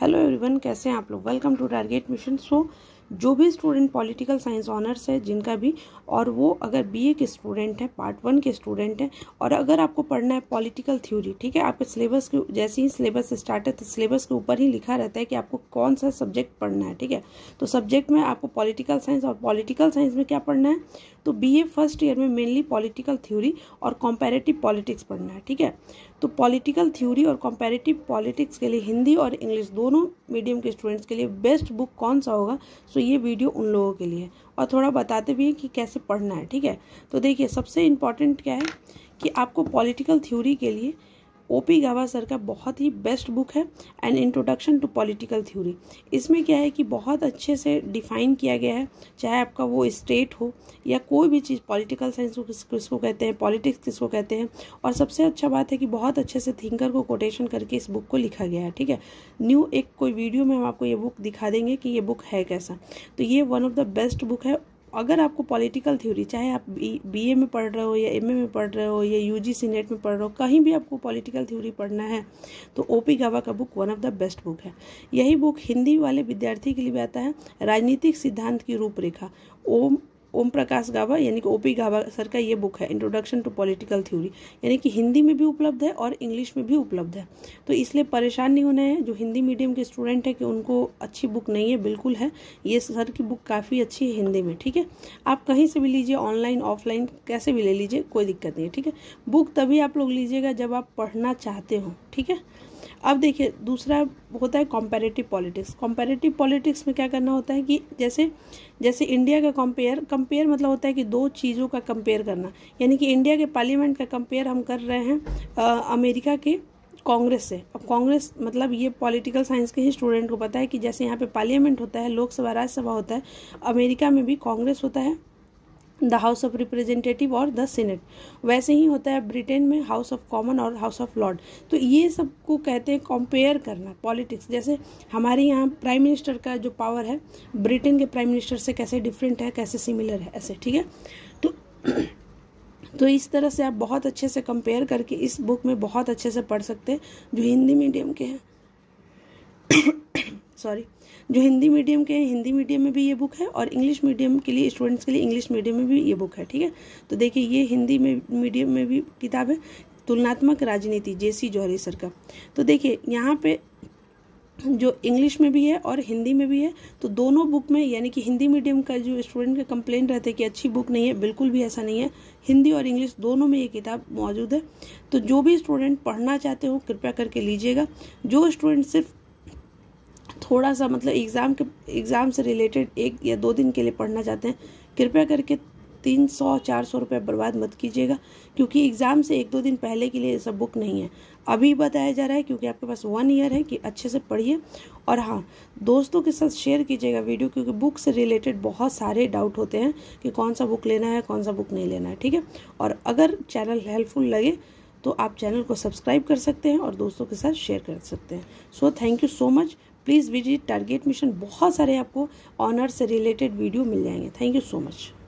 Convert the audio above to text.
Hello everyone, कैसे हैं आप लोग। Welcome to Target Mission. जो भी स्टूडेंट पॉलिटिकल साइंस ऑनर्स है जिनका भी, और वो अगर बीए के स्टूडेंट हैं, पार्ट 1 के स्टूडेंट हैं, और अगर आपको पढ़ना है पॉलिटिकल थ्योरी, ठीक है, आपके सिलेबस के जैसे ही सिलेबस स्टार्ट है तो सिलेबस के ऊपर ही लिखा रहता है कि आपको कौन सा सब्जेक्ट पढ़ना है, ठीक है। तो सब्जेक्ट में आपको पॉलिटिकल साइंस, और पॉलिटिकल साइंस में क्या पढ़ना है, तो बीए फर्स्ट ईयर में मेनली पॉलिटिकल थ्योरी और कंपैरेटिव पॉलिटिक्स पढ़ना है, ठीक है। तो पॉलिटिकल थ्योरी और कंपैरेटिव पॉलिटिक्स के लिए हिंदी और इंग्लिश दोनों मीडियम के स्टूडेंट्स के लिए बेस्ट बुक कौन सा होगा, सो ये वीडियो उन लोगों के लिए, और थोड़ा बताते भी हैं कि कैसे पढ़ना है, ठीक है। तो देखिए, सबसे इम्पॉर्टेंट क्या है कि आपको पॉलिटिकल थ्योरी के लिए ओपी गावा सर का बहुत ही बेस्ट बुक है, an introduction to political theory. इसमें क्या है कि बहुत अच्छे से डिफाइन किया गया है, चाहे आपका वो स्टेट हो या कोई भी चीज़, पॉलिटिकल साइंस को किसको कहते हैं, पॉलिटिक्स किसको कहते हैं, और सबसे अच्छा बात है कि बहुत अच्छे से थिंकर को कोटेशन करके इस बुक को लिखा गया है, ठीक है। एक कोई वीडियो में हम आपको ये बुक दिखा देंगे कि ये बुक है कैसा। तो ये one of the best book है। अगर आपको पॉलिटिकल थ्योरी, चाहे आप बीए में पढ़ रहे हो या एमए में पढ़ रहे हो या यूजीसी नेट में पढ़ रहे हो, कहीं भी आपको पॉलिटिकल थ्योरी पढ़ना है तो ओपी गावा का book one of the best book है। यही बुक हिंदी वाले विद्यार्थी के लिए भी आता है, राजनीतिक सिद्धांत की रूपरेखा। ओम प्रकाश गावा यानी कि ओपी गावा सर का ये बुक है, इंट्रोडक्शन टू पॉलिटिकल थ्योरी, यानी कि हिंदी में भी उपलब्ध है और इंग्लिश में भी उपलब्ध है। तो इसलिए परेशान नहीं होना है जो हिंदी मीडियम के स्टूडेंट है कि उनको अच्छी बुक नहीं है, बिल्कुल है। ये सर की बुक काफ़ी अच्छी है हिंदी में, ठीक है। आप कहीं से भी लीजिए, ऑनलाइन ऑफलाइन कैसे भी ले लीजिए, कोई दिक्कत नहीं है, ठीक है। बुक तभी आप लोग लीजिएगा जब आप पढ़ना चाहते हो, ठीक है। अब देखिए, दूसरा होता है कंपैरेटिव पॉलिटिक्स। कंपैरेटिव पॉलिटिक्स में क्या करना होता है कि जैसे इंडिया का कंपेयर मतलब होता है कि दो चीज़ों का कंपेयर करना, यानी कि इंडिया के पार्लियामेंट का कंपेयर हम कर रहे हैं अमेरिका के कांग्रेस से। अब कांग्रेस मतलब ये पॉलिटिकल साइंस के ही स्टूडेंट को पता है कि जैसे यहाँ पे पार्लियामेंट होता है, लोकसभा राज्यसभा होता है, अमेरिका में भी कांग्रेस होता है, द हाउस ऑफ रिप्रेजेंटेटिव और द सीनेट। वैसे ही होता है ब्रिटेन में हाउस ऑफ कॉमन और हाउस ऑफ लॉर्ड। तो ये सब को कहते हैं कंपेयर करना पॉलिटिक्स। जैसे हमारे यहाँ प्राइम मिनिस्टर का जो पावर है ब्रिटेन के प्राइम मिनिस्टर से कैसे डिफरेंट है, कैसे सिमिलर है, ऐसे, ठीक है। तो इस तरह से आप बहुत अच्छे से कंपेयर करके इस बुक में बहुत अच्छे से पढ़ सकते हैं जो हिंदी मीडियम के हैं। जो हिंदी मीडियम के हैं, हिंदी मीडियम में भी ये बुक है, और इंग्लिश मीडियम के लिए स्टूडेंट्स के लिए इंग्लिश मीडियम में भी ये बुक है, ठीक है। तो देखिए, ये हिंदी में मीडियम में भी किताब है, तुलनात्मक राजनीति, जेसी जौहरी सर का। तो देखिए, यहाँ पे जो इंग्लिश में भी है और हिंदी में भी है, तो दोनों बुक में, यानी कि हिंदी मीडियम का जो स्टूडेंट का कंप्लेंट रहता है कि अच्छी बुक नहीं है, बिल्कुल भी ऐसा नहीं है। हिंदी और इंग्लिश दोनों में ये किताब मौजूद है। तो जो भी स्टूडेंट पढ़ना चाहते हो कृपया करके लीजिएगा। जो स्टूडेंट सिर्फ थोड़ा सा मतलब एग्ज़ाम से रिलेटेड 1 या 2 दिन के लिए पढ़ना चाहते हैं, कृपया करके 300-400 रुपये बर्बाद मत कीजिएगा, क्योंकि एग्ज़ाम से 1-2 दिन पहले के लिए ये सब बुक नहीं है। अभी बताया जा रहा है क्योंकि आपके पास 1 ईयर है कि अच्छे से पढ़िए। और हाँ, दोस्तों के साथ शेयर कीजिएगा वीडियो, क्योंकि बुक से रिलेटेड बहुत सारे डाउट होते हैं कि कौन सा बुक लेना है, कौन सा बुक नहीं लेना है, ठीक है। और अगर चैनल हेल्पफुल लगे तो आप चैनल को सब्सक्राइब कर सकते हैं और दोस्तों के साथ शेयर कर सकते हैं। So thank you so much. Please visit Target Mission. बहुत सारे आपको ऑनर से रिलेटेड वीडियो मिल जाएंगे। Thank you so much.